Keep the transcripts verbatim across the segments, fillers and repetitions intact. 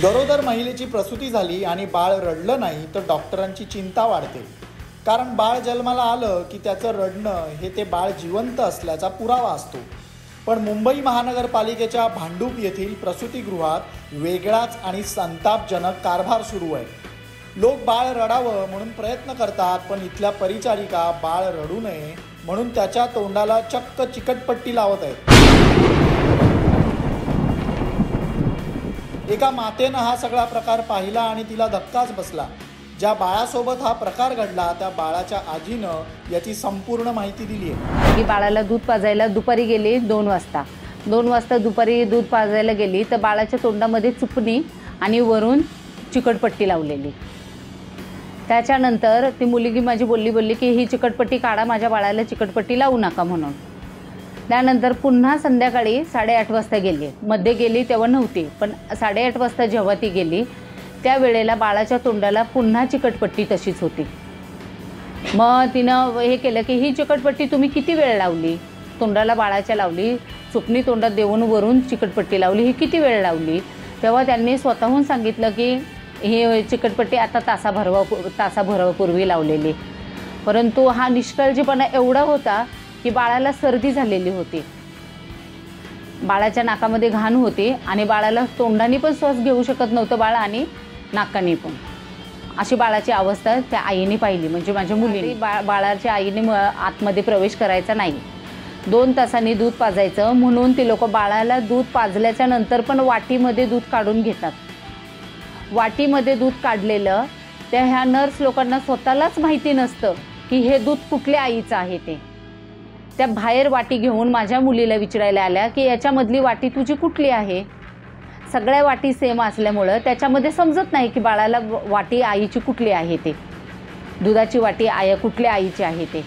गरोदर महिलेची प्रसूती झाली आणि बाळ रडलं नाही तर डॉक्टरांची चिंता वाढते, कारण बाळ जन्माला आलं की त्याचं रडणं हे ते बाळ जिवंत असल्याचा पुरावा असतो। पण मुंबई महानगरपालिकेच्या भांडूप येथील प्रसूतीगृहात वेगळाच आणि संतापजनक कारभार सुरू आहे। लोक बाळ रडावं म्हणून प्रयत्न करतात, पण इथल्या परिचारिका बाळ रडू नये म्हणून त्याच्या तोंडाला चक्क चिकटपट्टी लावत आहेत। एका मातेनं हा सगळा प्रकार पाहिला आणि तिला धक्काच बसला। ज्या बाळासोबत हा प्रकार घडला त्या बाळाच्या आजीनं याची संपूर्ण माहिती दिली आहे। की बाळाला दूध पाजायला दुपारी गेली दोन वाजता दोन वाजता दुपारी दूध पाजायला गेली तर बाळाच्या तोंडामध्ये चुपणी आणि वरून चिकटपट्टी लावलेली। त्याच्यानंतर ती मुलगी माझी बोलली बोलली की ही चिकटपट्टी काढा, माझ्या बाळाला चिकटपट्टी लावू नका म्हणून। त्यानंतर पुन्हा संध्याकाळी साडेआठ वाजता गेली, मध्ये गेली तेव्हा नव्हती, पण साडेआठ वाजता जेव्हा ती गेली त्यावेळेला बाळाच्या तोंडाला पुन्हा चिकटपट्टी तशीच होती। मग तिनं हे केलं की ही चिकटपट्टी तुम्ही किती वेळ लावली, तोंडाला बाळाच्या लावली, चुपणी तोंडात देऊन वरून चिकटपट्टी लावली, ही किती वेळ लावली। तेव्हा त्यांनी स्वतःहून सांगितलं की ही चिकटपट्टी आता तासाभरवा तासाभरापूर्वी लावलेली। परंतु हा निष्काळजीपणा एवढा होता की बाळाला सर्दी झालेली होती, बाळाच्या नाकामध्ये घाण होती आणि बाळाला तोंडाने पण श्वास घेऊ शकत नव्हतं बाळ आणि नाकाने पण। अशी बाळाची अवस्था त्या आईने पाहिली, म्हणजे माझ्या मुलीने। बा बाळाच्या आईने आतमध्ये प्रवेश करायचा नाही, दोन तासांनी दूध पाजायचं म्हणून ते लोक बाळाला दूध पाजल्याच्या नंतर पण वाटीमध्ये दूध काढून घेतात। वाटीमध्ये दूध काढलेलं त्या ह्या नर्स लोकांना स्वतःलाच माहिती नसतं की हे दूध कुठल्या आईचं आहे ते। त्या बाहेर वाटी घेऊन माझ्या मुलीला विचारायला आल्या की याच्यामधली वाटी तुझी कुठली आहे। सगळ्या वाटी सेम असल्यामुळं त्याच्यामध्ये समजत नाही की बाळाला वाटी आईची कुठली आहे ते, दुधाची वाटी आया कुठल्या आईची आहे ते।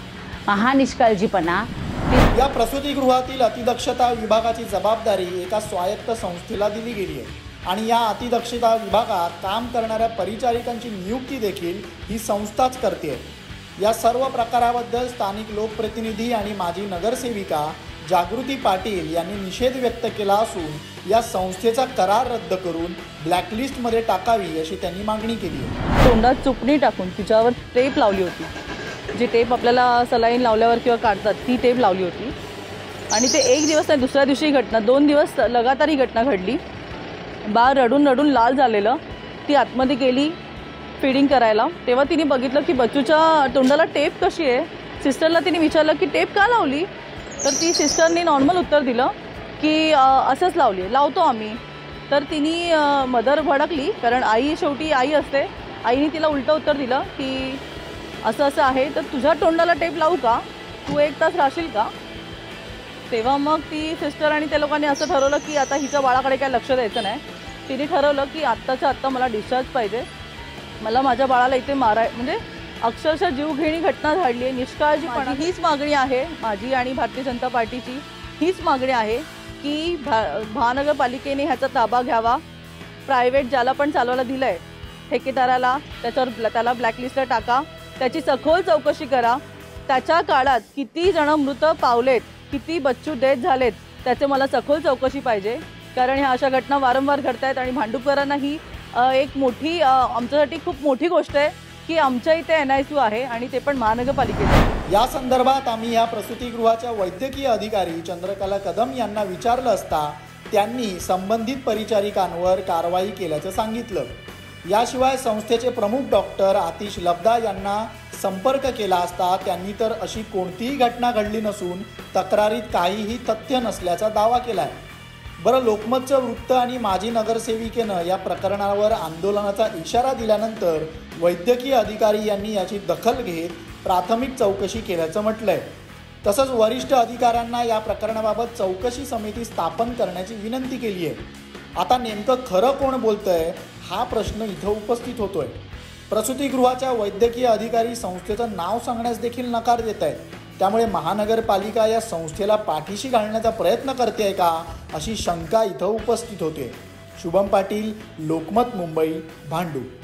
हा निष्काळजीपणा। या प्रसूतीगृहातील अतिदक्षता विभागाची जबाबदारी एका स्वायत्त संस्थेला दिली गेली आहे आणि या अतिदक्षता विभागात काम करणाऱ्या परिचारिकांची नियुक्ती देखील ही संस्थाच करते। या सर्व प्रकाराबद्दल स्थानिक लोकप्रतिनिधी आणि माजी नगरसेविका जागृती पाटील यांनी निषेध व्यक्त केला असून या संस्थेचा करार रद्द करून ब्लॅकलिस्टमध्ये टाकावी अशी त्यांनी मागणी केली आहे। तोंडात चुपणी टाकून तिच्यावर टेप लावली होती, जी टेप आपल्याला सलाईन लावल्यावर किंवा काढतात ती टेप लावली होती। आणि ते एक दिवस नाही, दुसऱ्या दिवशी घटना, दोन दिवस लगातार ही घटना घडली। बाळ रडून रडून लाल झालेलं, ती आतमध्ये गेली फीडिंग करायला, तेव्हा तिने बघितलं की बच्चूच्या तोंडाला टेप कशी आहे। सिस्टरला तिने विचारलं की टेप का लावली, तर ती सिस्टरने नॉर्मल उत्तर दिलं की असंच लावली, लावतो आम्ही। तर तिने मदर भडकली, कारण आई शेवटी आई असते, आईने तिला उलटं उत्तर दिलं की असं असं आहे तर तुझ्या तोंडाला टेप लावू का, तू एक तास राहशील का। तेव्हा मग ती सिस्टर आणि त्या लोकांनी असं ठरवलं की आता हिच्या बाळाकडे काय लक्ष द्यायचं नाही। तिने ठरवलं की आत्ताच्या आत्ता मला डिस्चार्ज पाहिजे, मला माझ्या बाळाला इथे माराय, म्हणजे अक्षरशः जीवघेणी घटना घडली आहे। निष्काळजीपणा हीच मागणी आहे माझी आणि भारतीय जनता पार्टीची, हीच मागणी आहे की भा महानगरपालिकेने ह्याचा ताबा घ्यावा। प्रायव्हेट ज्याला पण चालवायला दिलं आहे ठेकेदाराला त्याच्यावर त्याला ब्लॅकलिस्टला टाका, त्याची सखोल चौकशी करा। त्याच्या काळात किती जण मृत पावलेत, किती बच्चू डेथ झालेत, त्याचे मला सखोल चौकशी पाहिजे, कारण ह्या अशा घटना वारंवार घडत आहेत। आणि भांडूपकरांना ही एक मोठी आमच्यासाठी खूप मोठी गोष्ट आहे की आमच्या इथे एन आय सी यू आहे आणि ते पण महानगरपालिकेचे। या संदर्भात आम्ही या प्रसूतीगृहाच्या वैद्यकीय अधिकारी चंद्रकला कदम यांना विचारलं असता त्यांनी संबंधित परिचारिकांवर कारवाई केल्याचं सांगितलं। याशिवाय संस्थेचे प्रमुख डॉक्टर आतिश लब्दा यांना संपर्क केला असता त्यांनी तर अशी कोणतीही घटना घडली नसून तक्रारीत काहीही तथ्य नसल्याचा दावा केला आहे। बरं, लोकमतचं वृत्त आणि माजी नगरसेविकेनं या प्रकरणावर आंदोलनाचा इशारा दिल्यानंतर वैद्यकीय अधिकारी यांनी याची दखल घेत प्राथमिक चौकशी केल्याचं म्हटलंय। तसंच वरिष्ठ अधिकाऱ्यांना या प्रकरणाबाबत चौकशी समिती स्थापन करण्याची विनंती केली आहे। आता नेमकं खरं कोण बोलतंय हा प्रश्न इथं उपस्थित होतोय। प्रसूतीगृहाच्या वैद्यकीय अधिकारी संस्थेचं नाव सांगण्यास देखील नकार देत आहेत, त्यामुळे महानगरपालिका या संस्थेला पाठीशी घालण्याचा प्रयत्न करते का अशी शंका इथं उपस्थित होते। शुभम पाटील, लोकमत, मुंबई, भांडूप।